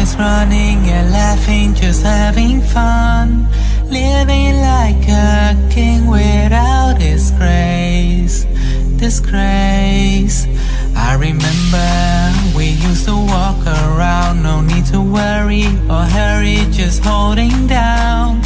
was running and laughing, just having fun, living like a king without disgrace. Disgrace. I remember we used to walk around, no need to worry or hurry, just holding down